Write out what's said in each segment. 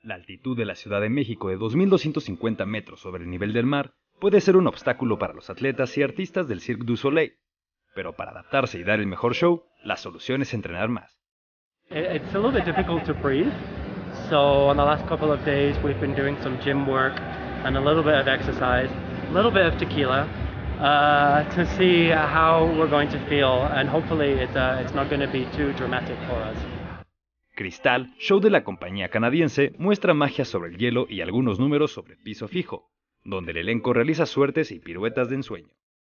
La altitud de la Ciudad de México de 2.250 metros sobre el nivel del mar puede ser un obstáculo para los atletas y artistas del Cirque du Soleil, pero para adaptarse y dar el mejor show, la solución es entrenar más. It's a little bit difficult to breathe, so on the last couple of days we've been doing some gym work and a little bit of exercise, a little bit of tequila, to see how we're going to feel, and hopefully it's not going to be too dramatic for us. Cristal, show de la compañía canadiense, muestra magia sobre el hielo y algunos números sobre piso fijo, donde el elenco realiza suertes y piruetas de ensueño.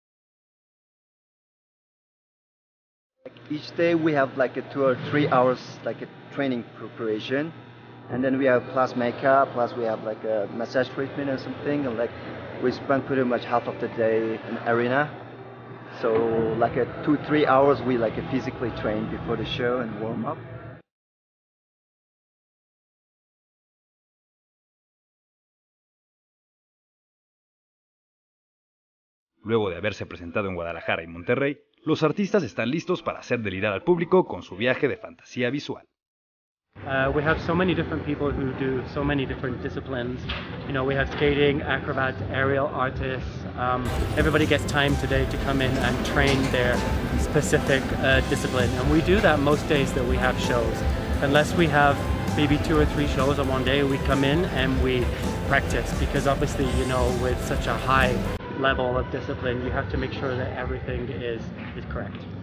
Each day we have like a 2 or 3 hours like a training preparation, and then we have plus makeup, plus we have like a massage treatment or something, and like we spend pretty much half of the day in arena. So like a 2-3 hours we like physically train before the show and warm up. Luego de haberse presentado en Guadalajara y Monterrey, los artistas están listos para hacer delirar al público con su viaje de fantasía visual. We have so many different people who do so many different disciplines. You know, we have skating, acrobats, aerial artists. Everybody gets time today to come in and train their specific discipline. And we do that most days that we have shows. Unless we have maybe 2 or 3 shows on one day, we come in and we practice. Because obviously, you know, with such a high level of discipline, you have to make sure that everything is correct.